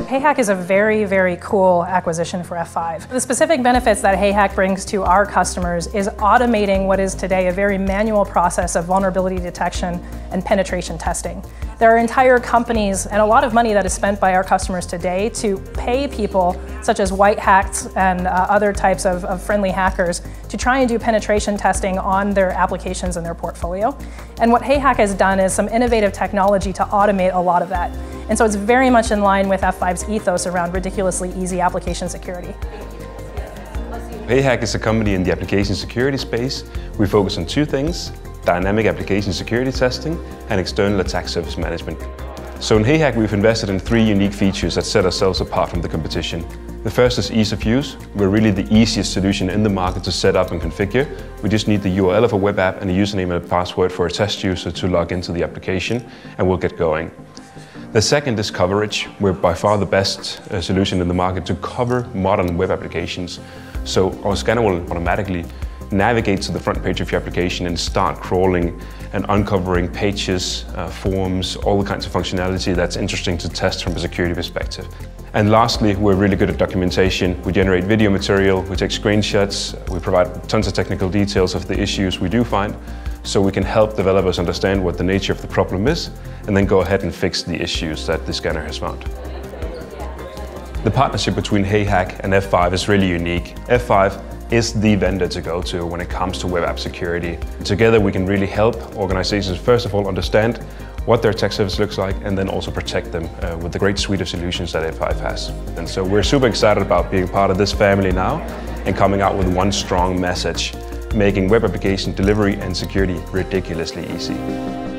Heyhack is a very, very cool acquisition for F5. The specific benefits that Heyhack brings to our customers is automating what is today a very manual process of vulnerability detection and penetration testing. There are entire companies and a lot of money that is spent by our customers today to pay people such as white hats and other types of friendly hackers to try and do penetration testing on their applications and their portfolio. And what Heyhack has done is some innovative technology to automate a lot of that. And so it's very much in line with F5's ethos around ridiculously easy application security. Heyhack is a company in the application security space. We focus on two things: dynamic application security testing and external attack surface management. So in Heyhack we've invested in three unique features that set ourselves apart from the competition. The first is ease of use. We're really the easiest solution in the market to set up and configure. We just need the URL of a web app and a username and a password for a test user to log into the application, and we'll get going. The second is coverage. We're by far the best solution in the market to cover modern web applications. So our scanner will automatically navigate to the front page of your application and start crawling and uncovering pages, forms, all the kinds of functionality that's interesting to test from a security perspective. And lastly, we're really good at documentation. We generate video material, we take screenshots, we provide tons of technical details of the issues we do find, so we can help developers understand what the nature of the problem is and then go ahead and fix the issues that the scanner has found. The partnership between Heyhack and F5 is really unique. F5 is the vendor to go to when it comes to web app security. Together we can really help organizations first of all understand what their attack surface looks like and then also protect them with the great suite of solutions that F5 has. And so we're super excited about being part of this family now and coming out with one strong message: making web application delivery and security ridiculously easy.